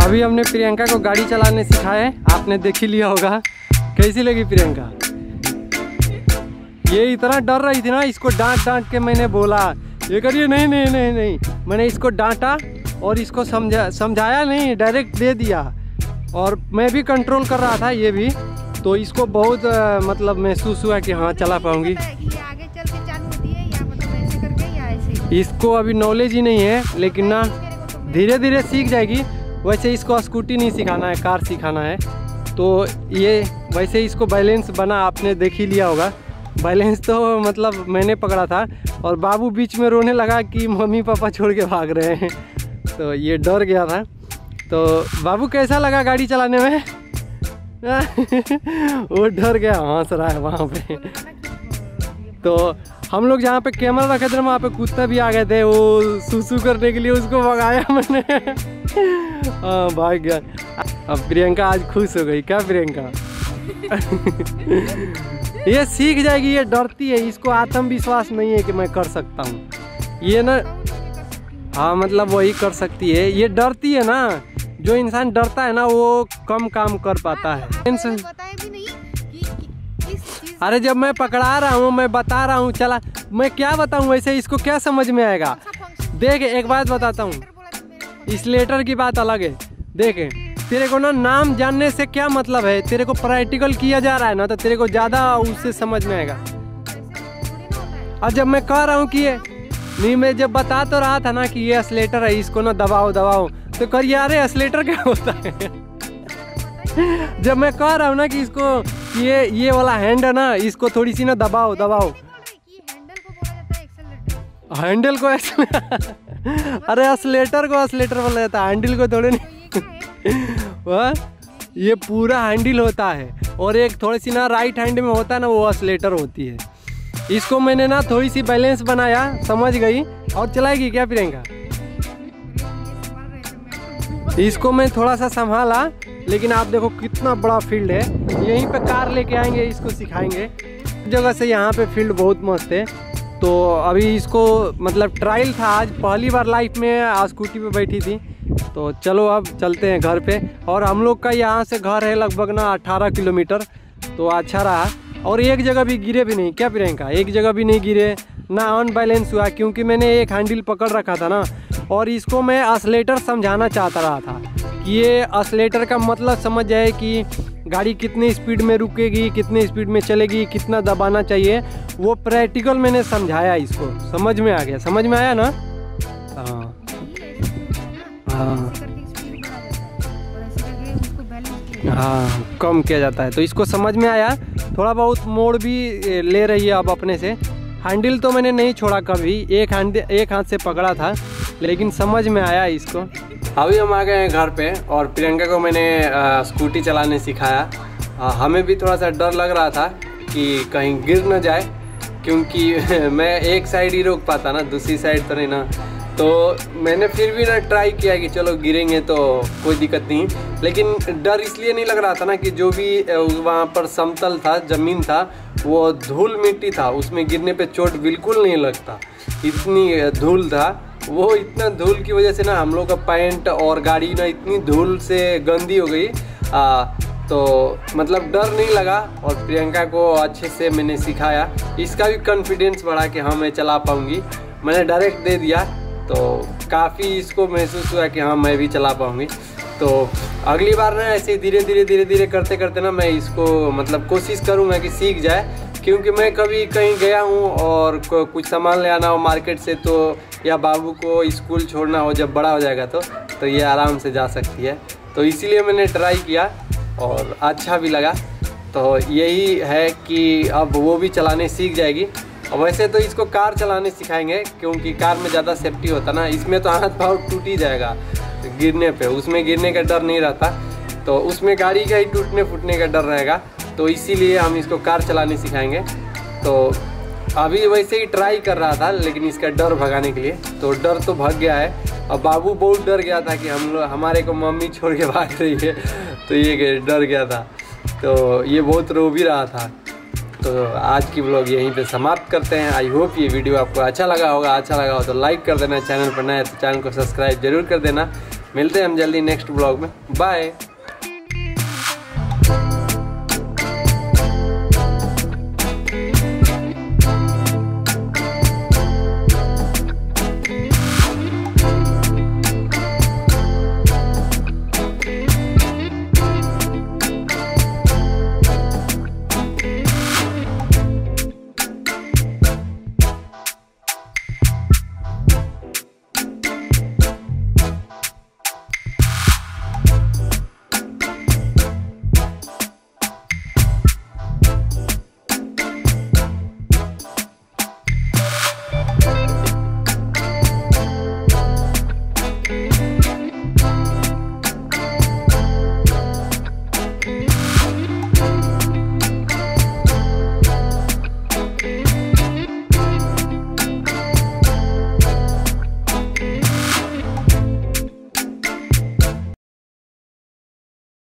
अभी हमने प्रियंका को गाड़ी चलाने सिखाया है, आपने देख ही लिया होगा। कैसी लगी प्रियंका? ये इतना डर रही थी ना, इसको डांट डांट के मैंने बोला ये करिए, नहीं नहीं नहीं नहीं, मैंने इसको डांटा और इसको समझाया नहीं, डायरेक्ट दे दिया। और मैं भी कंट्रोल कर रहा था ये भी, तो इसको बहुत मतलब महसूस हुआ कि हाँ चला पाऊंगी। इसको अभी नॉलेज ही नहीं है, लेकिन ना धीरे धीरे सीख जाएगी। वैसे इसको स्कूटी नहीं सिखाना है, कार सिखाना है। तो ये वैसे इसको बैलेंस बना, आपने देख ही लिया होगा। बैलेंस तो मतलब मैंने पकड़ा था और बाबू बीच में रोने लगा कि मम्मी पापा छोड़ के भाग रहे हैं, तो ये डर गया था। तो बाबू कैसा लगा गाड़ी चलाने में? वो डर गया, हंस रहा है वहाँ पे। तो हम लोग जहाँ पे कैमरा रखे थे वहाँ पे कुत्ता भी आ गए थे, वो सुसु करने के लिए, उसको भगाया मैंने। हाँ भाग गया। अब प्रियंका आज खुश हो गई क्या प्रियंका? ये सीख जाएगी, ये डरती है, इसको आत्मविश्वास नहीं है कि मैं कर सकता हूँ ये ना। हाँ मतलब वही कर सकती है, ये डरती है ना। जो इंसान डरता है ना वो कम काम कर पाता है। अरे जब मैं पकड़ा रहा हूँ, मैं बता रहा हूँ, चला मैं क्या बताऊँ वैसे, इसको क्या समझ में आएगा? देख एक बात बताता हूँ, इस लेटर की बात अलग है। देख तेरे को ना नाम जानने से क्या मतलब है, तेरे को प्रैक्टिकल किया जा रहा है ना, तो तेरे को ज़्यादा उससे समझ में आएगा। और जब मैं कह रहा हूँ कि ये नहीं, मैं जब बता तो रहा था ना कि ये एक्सीलेटर है, इसको ना दबाओ दबाओ, तो करिए अरे एक्सीलेटर क्या होता है? जब मैं कह रहा हूँ ना कि इसको ये वाला हैंड है ना, इसको थोड़ी सी ना दबाओ दबाओ। हैंडल को अरे एक्सीलेटर को एक्सीलेटर बोला जाता है, हैंडल को थोड़े नहीं। वह ये पूरा हैंडल होता है, और एक थोड़ी सी ना राइट हैंड में होता है ना, वो एक्सीलेटर होती है। इसको मैंने ना थोड़ी सी बैलेंस बनाया, समझ गई। और चलाएगी क्या प्रियंका? इसको मैं थोड़ा सा संभाला, लेकिन आप देखो कितना बड़ा फील्ड है। यहीं पे कार लेके आएंगे, इसको सिखाएंगे। जगह से यहाँ पे फील्ड बहुत मस्त है। तो अभी इसको मतलब ट्रायल था, आज पहली बार लाइफ में स्कूटी पे बैठी थी। तो चलो अब चलते हैं घर पे। और हम लोग का यहाँ से घर है लगभग ना 18 किलोमीटर। तो अच्छा रहा, और एक जगह भी गिरे भी नहीं क्या प्रियंका? एक जगह भी नहीं गिरे, ना अनबैलेंस हुआ, क्योंकि मैंने एक हैंडल पकड़ रखा था ना। और इसको मैं एक्सीलेटर समझाना चाहता रहा था कि ये एक्सीलेटर का मतलब समझ जाए कि गाड़ी कितनी स्पीड में रुकेगी, कितनी स्पीड में चलेगी, कितना दबाना चाहिए। वो प्रैक्टिकल मैंने समझाया, इसको समझ में आ गया। समझ में आया ना? हाँ हाँ हाँ, कम किया जाता है, तो इसको समझ में आया। थोड़ा बहुत मोड़ भी ले रही है अब अपने से। हैंडल तो मैंने नहीं छोड़ा कभी, एक हाथ से पकड़ा था, लेकिन समझ में आया इसको। अभी हम आ गए हैं घर पे, और प्रियंका को मैंने स्कूटी चलाने सिखाया। हमें भी थोड़ा सा डर लग रहा था कि कहीं गिर न जाए, क्योंकि मैं एक साइड ही रोक पाता ना, दूसरी साइड तो नहीं ना। तो मैंने फिर भी ना ट्राई किया कि चलो गिरेंगे तो कोई दिक्कत नहीं। लेकिन डर इसलिए नहीं लग रहा था ना कि जो भी वहाँ पर समतल था, ज़मीन था, वो धूल मिट्टी था, उसमें गिरने पे चोट बिल्कुल नहीं लगता। इतनी धूल था, वो इतना धूल की वजह से ना हम लोग का पैंट और गाड़ी ना इतनी धूल से गंदी हो गई। तो मतलब डर नहीं लगा, और प्रियंका को अच्छे से मैंने सिखाया। इसका भी कॉन्फिडेंस बढ़ा कि हाँ मैं चला पाऊँगी। मैंने डायरेक्ट दे दिया, तो काफ़ी इसको महसूस हुआ कि हाँ मैं भी चला पाऊँगी। तो अगली बार ना ऐसे धीरे धीरे करते करते ना मैं इसको मतलब कोशिश करूँगा कि सीख जाए। क्योंकि मैं कभी कहीं गया हूँ और कुछ सामान ले आना हो मार्केट से, तो या बाबू को स्कूल छोड़ना हो जब बड़ा हो जाएगा तो ये आराम से जा सकती है। तो इसीलिए मैंने ट्राई किया और अच्छा भी लगा। तो यही है कि अब वो भी चलाने सीख जाएगी। और वैसे तो इसको कार चलाने सिखाएंगे, क्योंकि कार में ज़्यादा सेफ्टी होता ना। इसमें तो हाथ पाँव टूट ही जाएगा गिरने पे, उसमें गिरने का डर नहीं रहता। तो उसमें गाड़ी का ही टूटने फूटने का डर रहेगा। तो इसीलिए हम इसको कार चलाने सिखाएंगे। तो अभी वैसे ही ट्राई कर रहा था, लेकिन इसका डर भगाने के लिए, तो डर तो भाग गया है। और बाबू बहुत डर गया था कि हमारे को मम्मी छोड़ के भाग रही है, तो ये डर गया था। तो ये बहुत रो भी रहा था। तो आज की व्लॉग यहीं पे समाप्त करते हैं। आई होप ये वीडियो आपको अच्छा लगा होगा। अच्छा लगा हो तो लाइक कर देना, चैनल पर नए तो चैनल को सब्सक्राइब जरूर कर देना। मिलते हैं हम जल्दी नेक्स्ट ब्लॉग में। बाय।